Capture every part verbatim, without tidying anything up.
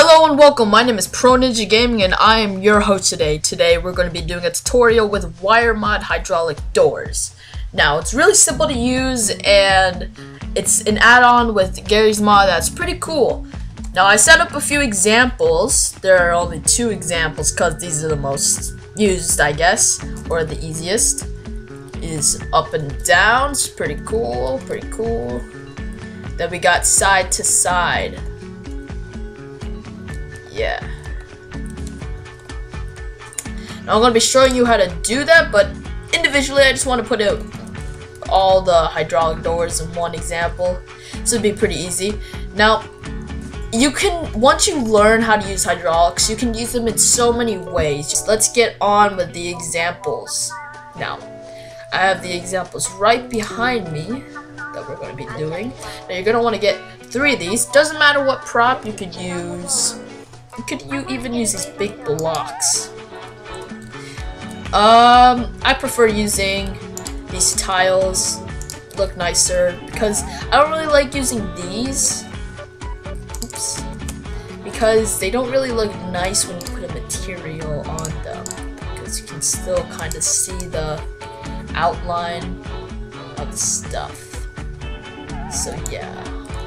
Hello and welcome, my name is Pro Ninja Gaming and I am your host today. Today we're going to be doing a tutorial with Wiremod hydraulic doors. Now it's really simple to use and it's an add-on with Gmod that's pretty cool. Now I set up a few examples. There are only two examples because these are the most used, I guess, or the easiest. Is up and down, it's pretty cool, pretty cool. Then we got side to side. Yeah. Now I'm going to be showing you how to do that, but individually I just want to put it, all the hydraulic doors in one example. So it'd be pretty easy. Now, you can, once you learn how to use hydraulics, you can use them in so many ways. Just let's get on with the examples. Now, I have the examples right behind me that we're going to be doing. Now you're going to want to get three of these. Doesn't matter what prop you could use. You could you even use these big blocks. Um, I prefer using these tiles. Look nicer because I don't really like using these. Oops. Because they don't really look nice when you put a material on them. Because you can still kind of see the outline of the stuff. So yeah.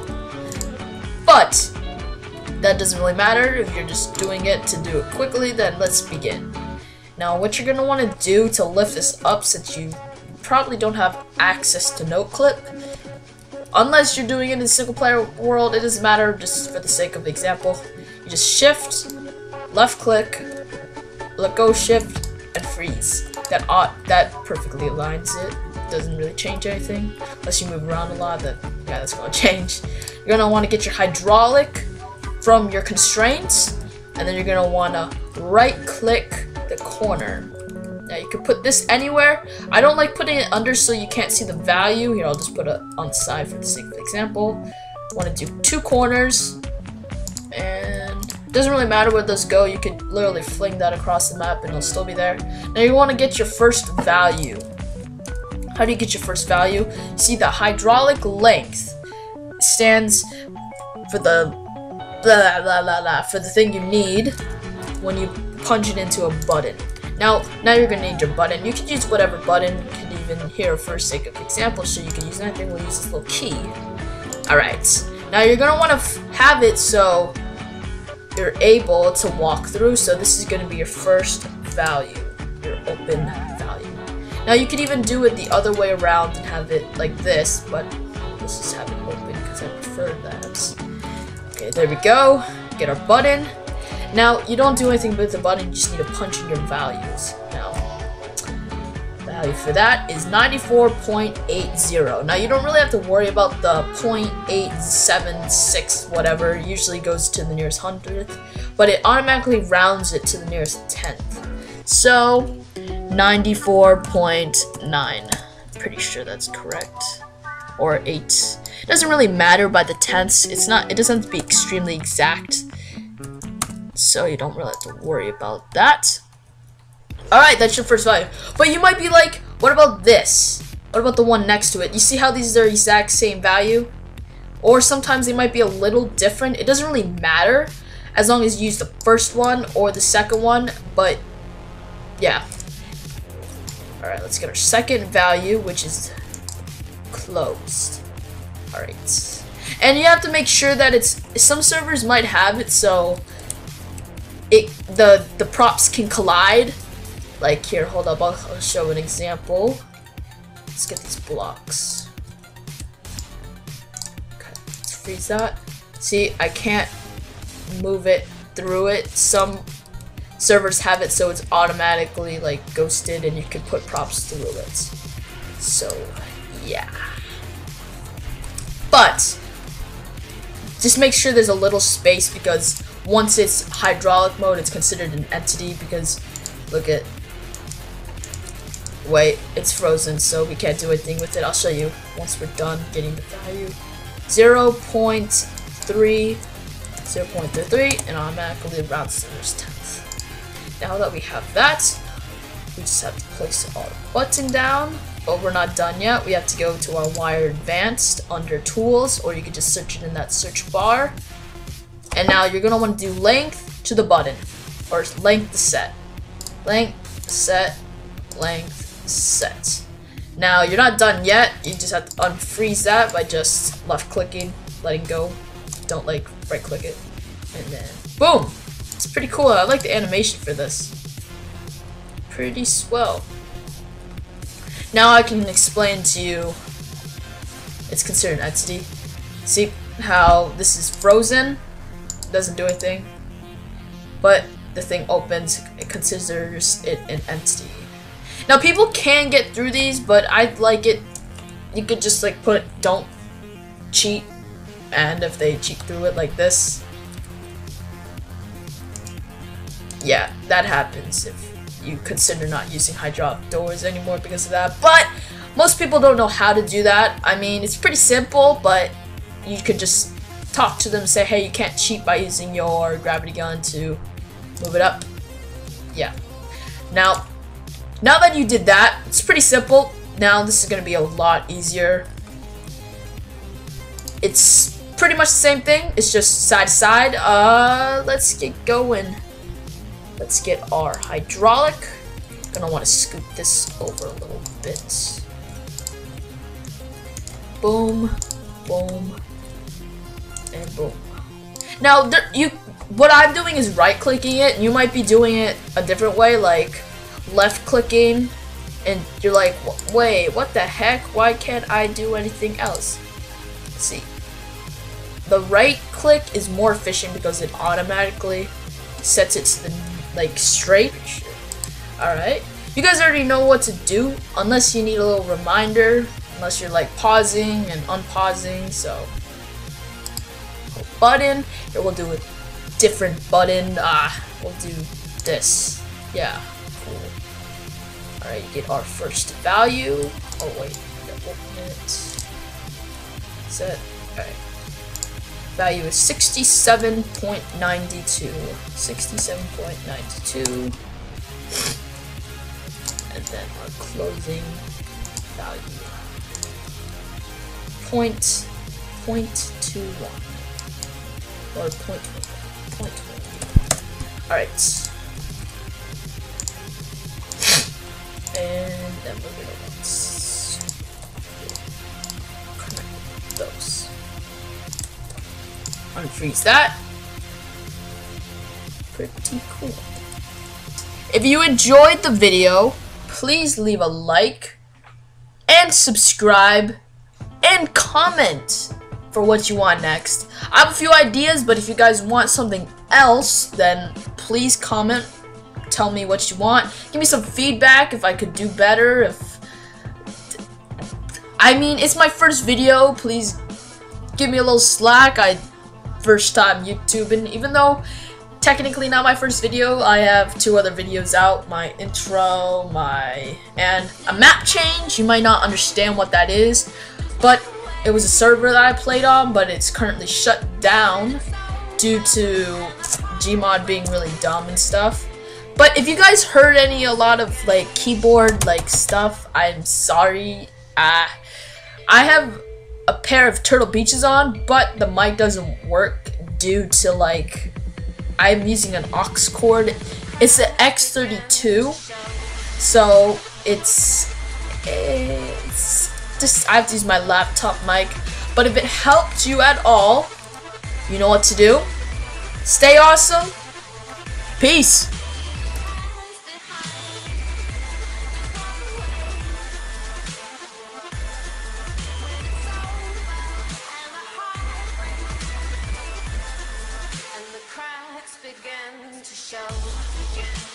But that doesn't really matter. If you're just doing it to do it quickly, then let's begin. Now what you're going to want to do to lift this up, since you probably don't have access to note clip, unless you're doing it in single player world, it doesn't matter, just for the sake of the example. You just shift, left click, let go, shift, and freeze. That uh, that perfectly aligns it. Doesn't really change anything. Unless you move around a lot, then yeah, that's going to change. You're going to want to get your hydraulic from your constraints, and then you're going to want to right click the corner. Now you can put this anywhere. I don't like putting it under so you can't see the value. Here, I'll just put it on the side for the sake of example. Want to do two corners, and it doesn't really matter where those go. You could literally fling that across the map and it'll still be there. Now you want to get your first value. How do you get your first value? See, the hydraulic length stands for the blah blah blah blah for the thing you need when you punch it into a button. Now, now you're gonna need your button. You can use whatever button. You can even here for sake of example, so you can use anything. We'll use this little key. All right. Now you're gonna want to have it so you're able to walk through. So this is gonna be your first value, your open value. Now you could even do it the other way around and have it like this, but let's just have it open because I prefer that. Okay, there we go. Get our button. Now, you don't do anything with the button, you just need to punch in your values. Now, the value for that is ninety-four point eight zero. Now, you don't really have to worry about the zero point eight seven six whatever. It usually goes to the nearest hundredth, but it automatically rounds it to the nearest tenth. So, ninety-four point nine. Pretty sure that's correct. Or eight. It doesn't really matter by the tenths. It's not. It doesn't have to be extremely exact, so you don't really have to worry about that. All right, that's your first value. But you might be like, what about this? What about the one next to it? You see how these are exact same value? Or sometimes they might be a little different. It doesn't really matter as long as you use the first one or the second one. But yeah. All right, let's get our second value, which is closed. All right, and you have to make sure that it's, some servers might have it so it the the props can collide. Like here, hold up, I'll, I'll show an example. Let's get these blocks. Okay, let's freeze that. See, I can't move it through it. Some servers have it so it's automatically like ghosted and you can put props through it. So yeah. But just make sure there's a little space, because once it's hydraulic mode, it's considered an entity, because look at, wait, it's frozen, so we can't do anything with it. I'll show you once we're done getting the value. zero point three, zero point three three, and automatically rounds to the nearest tenth. Now that we have that, we just have to place our button down. But we're not done yet. We have to go to our Wire Advanced under Tools, or you could just search it in that search bar. And now you're gonna want to do length to the button, or length to set. Length, set, length, set. Now you're not done yet. You just have to unfreeze that by just left clicking, letting go. Don't like right click it, and then boom. It's pretty cool. I like the animation for this. Pretty swell. Now I can explain to you. It's considered an entity. See how this is frozen? Doesn't do anything. But the thing opens. It considers it an entity. Now people can get through these, but I like it. You could just like put don't cheat, and if they cheat through it like this, yeah, that happens if you consider not using hydraulic doors anymore because of that. But most people don't know how to do that. I mean, it's pretty simple, but you could just talk to them and say, hey, you can't cheat by using your gravity gun to move it up. Yeah. Now, now that you did that, it's pretty simple. Now this is going to be a lot easier. It's pretty much the same thing. It's just side to side. Uh, let's get going. Let's get our hydraulic. Gonna want to scoot this over a little bit. Boom, boom, and boom. Now, there, you, what I'm doing is right-clicking it. You might be doing it a different way, like left-clicking, and you're like, wait, what the heck? Why can't I do anything else? Let's see. The right-click is more efficient because it automatically sets it to the like straight. Alright, you guys already know what to do, unless you need a little reminder, unless you're like pausing and unpausing. So button, here we'll do a different button. Ah, we'll do this. Yeah, cool. Alright, you get our first value. Oh wait, we gotta open it. Set. Alright. Value is sixty-seven point nine two. sixty-seven point nine two. And then our closing value. Point, point two one. Or point one. Point one. Alright. And then we're gonna let's connect those. Unfreeze that. Pretty cool. If you enjoyed the video, please leave a like and subscribe and comment for what you want next. I have a few ideas, but if you guys want something else, then please comment. Tell me what you want. Give me some feedback if I could do better. If I mean, it's my first video. Please give me a little slack. I first time YouTubing, even though technically not my first video. I have two other videos out, my intro, my and a map change. You might not understand what that is, but it was a server that I played on, but it's currently shut down due to Gmod being really dumb and stuff. But if you guys heard any a lot of like keyboard like stuff, I'm sorry. uh, I have a pair of Turtle Beaches on, but the mic doesn't work due to like I'm using an aux cord. It's an X thirty-two, so it's it's just I have to use my laptop mic. But if it helped you at all, you know what to do. Stay awesome. Peace. Began to show again.